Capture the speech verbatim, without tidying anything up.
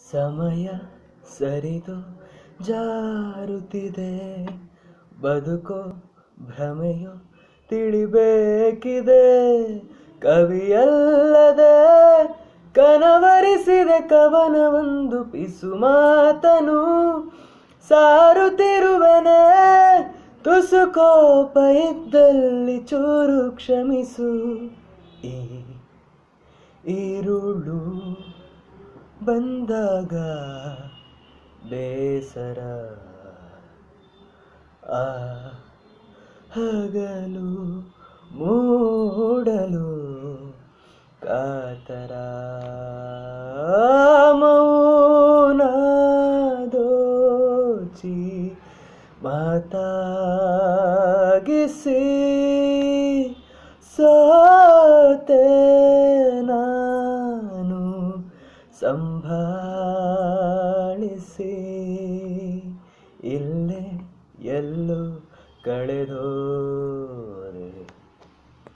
ಸಮಯ ಸರಿದು ಜಾರುತ್ತಿದೆ, ಬದುಕೋ ಭ್ರಮೆಯು ತಿಳಿಬೇಕಿದೆ. ಕವಿಯಲ್ಲದೆ ಕನವರಿಸಿದೆ ಕವನವೊಂದು, ಪಿಸು ಮಾತನು ಸಾರುತ್ತಿರುವನೆ. ತುಸು ಕೋಪ ಇದ್ದಲ್ಲಿ ಚೂರು ಕ್ಷಮಿಸು. ಈ ಈರುಳು ಬಂದಾಗ ಬೇಸರ, ಆ ಹಗಲು ಮೂಡಲು ಕಾತರ. ಮೌನ ದೋಚಿ ಮಾತಾಗಿಸಿ ಸೋತೆ ನಾನು ಸಂಭಾಳಿಸಿ. ಇಲ್ಲೇ ಎಲ್ಲೋ ಕಳೆದೋ